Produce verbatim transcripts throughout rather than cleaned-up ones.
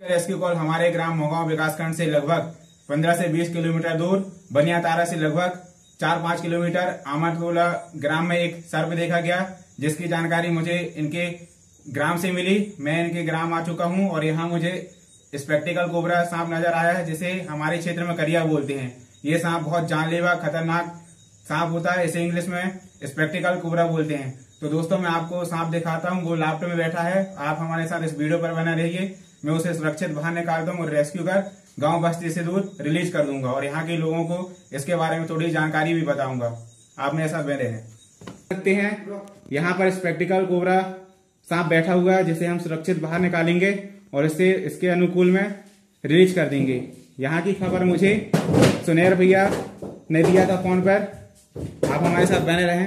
Rescue call हमारे ग्राम मोगांव विकासखंड से लगभग पंद्रह से बीस किलोमीटर दूर बनियातारा से लगभग चार पाँच किलोमीटर आमदकोला ग्राम में एक सर्प देखा गया, जिसकी जानकारी मुझे इनके ग्राम से मिली। मैं इनके ग्राम आ चुका हूं और यहाँ मुझे स्पेक्टिकल कोबरा सांप नजर आया है, जिसे हमारे क्षेत्र में करिया बोलते हैं। ये सांप बहुत जानलेवा खतरनाक सांप होता है, इसे इंग्लिश में स्पेक्टिकल कोबरा बोलते हैं। तो दोस्तों मैं आपको सांप दिखाता हूँ, वो लैपटॉप में बैठा है। आप हमारे साथ इस वीडियो पर बने रहिए। मैं उसे सुरक्षित बाहर निकालता हूँ और रेस्क्यू कर गांव बस्ती से दूर रिलीज कर दूंगा और यहाँ के लोगों को इसके बारे में थोड़ी जानकारी भी बताऊंगा। आप मेरे साथ बने हैं। सकते हैं यहाँ पर स्पेक्टिकल कोबरा सांप बैठा हुआ है, जिसे हम सुरक्षित बाहर निकालेंगे और इससे इसके अनुकूल में रिलीज कर देंगे। यहाँ की खबर मुझे सुनेर भैया ने दिया था फोन पर। आप हमारे साथ बने रहें।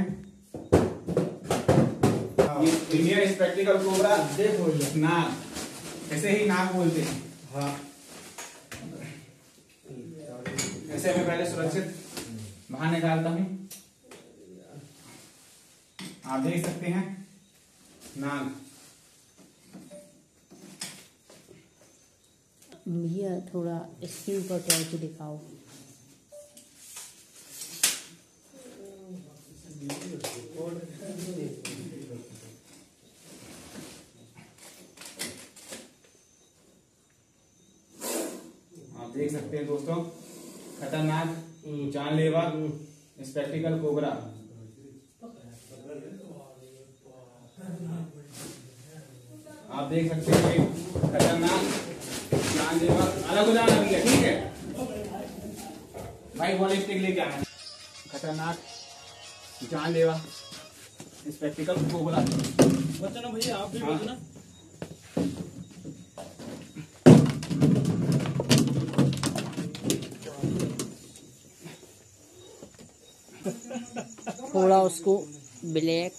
इंडियन स्पेक्टिकल कोबरा नाग, ऐसे ही नाग बोलते हैं। हाँ, ऐसे मैं पहले सुरक्षित बाहर निकालता हूँ। आप देख सकते हैं नाग। भैया थोड़ा इसके ऊपर टॉर्च दिखाओ। आप देख सकते हैं दोस्तों, खतरनाक जानलेवा स्पेक्टिकल कोबरा। आप देख सकते हैं खतरनाक जानलेवा। अलग हो जाना भैया, ठीक है भाई, बॉल स्टिक लेके आना। खतरनाक जानलेवा स्पेक्टिकल कोबरा। बचना भैया, आप भी बचना। थोड़ा उसको ब्लैक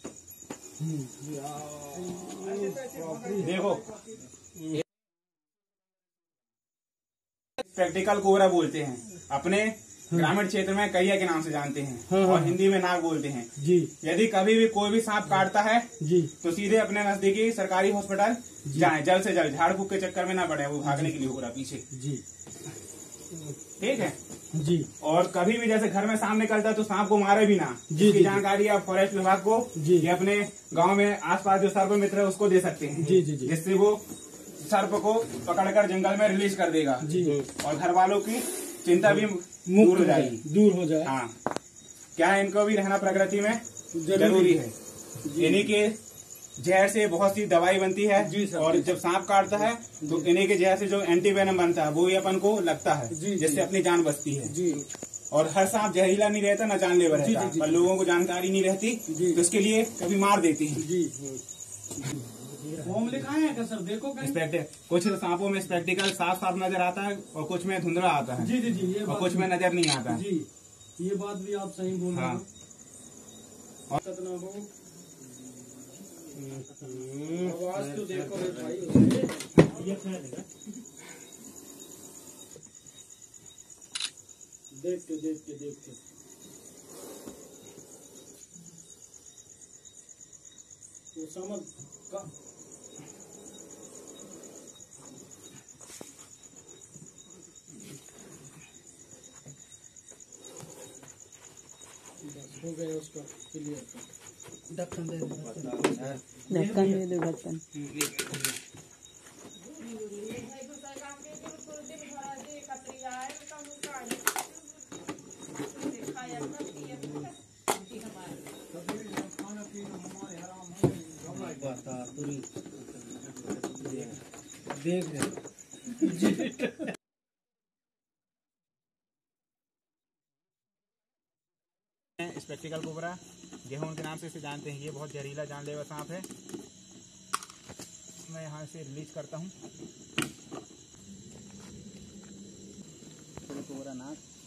देखो, स्पेक्टिकल कोबरा बोलते हैं। अपने ग्रामीण क्षेत्र में करिया के नाम से जानते हैं। हाँ, और हिंदी में नाग बोलते हैं जी। यदि कभी भी कोई भी सांप काटता है जी, तो सीधे अपने नजदीकी सरकारी हॉस्पिटल जाएं, जल्द से जल्द। झाड़ फूक के चक्कर में ना पड़े, वो भागने के लिए होगा पीछे जी। ठीक है जी। और कभी भी जैसे घर में सांप निकलता है तो सांप को मारे भी ना, इसकी जानकारी आप फॉरेस्ट विभाग को या अपने गांव में आसपास जो सर्प मित्र है उसको दे सकते हैं जी, जी, जी। जिससे वो सर्प को पकड़कर जंगल में रिलीज कर देगा जी। और घर वालों की चिंता भी दूर हो जाएगी, दूर हो जाए। हाँ, क्या इनको भी रहना प्रकृति में जरूरी है। इन्हीं के जहर से बहुत सी दवाई बनती है जी सर। और जब सांप काटता है तो इन्हीं के जहर से जो एंटीवेनम बनता है वो ही अपन को लगता है, जिससे अपनी जान बचती है जी। और हर सांप जहरीला नहीं रहता, न जानलेवा रहता, पर लोगों को जानकारी नहीं रहती तो इसके लिए कभी मार देती है जी। फॉर्म लिखा है क्या सर? देखो कुछ सांपों में स्पेक्टिकल साफ साफ नजर आता है और कुछ में धुंधला आता है जी जी जी। ये और कुछ में नजर नहीं आता है जी। ये बात भी आप सही बोल रहे हैं। आवाज तो देखो भाई, देख के देख के देख के तो समझ का हो गया उसका क्लियर। ढक्कन दे दो, ढक्कन दे दो, ढक्कन। देख स्पेक्टिकल कोबरा गेहूं के नाम से इसे जानते हैं। ये बहुत जहरीला जानलेवा सांप है। मैं यहाँ से रिलीज करता हूँ कोबरा नाग।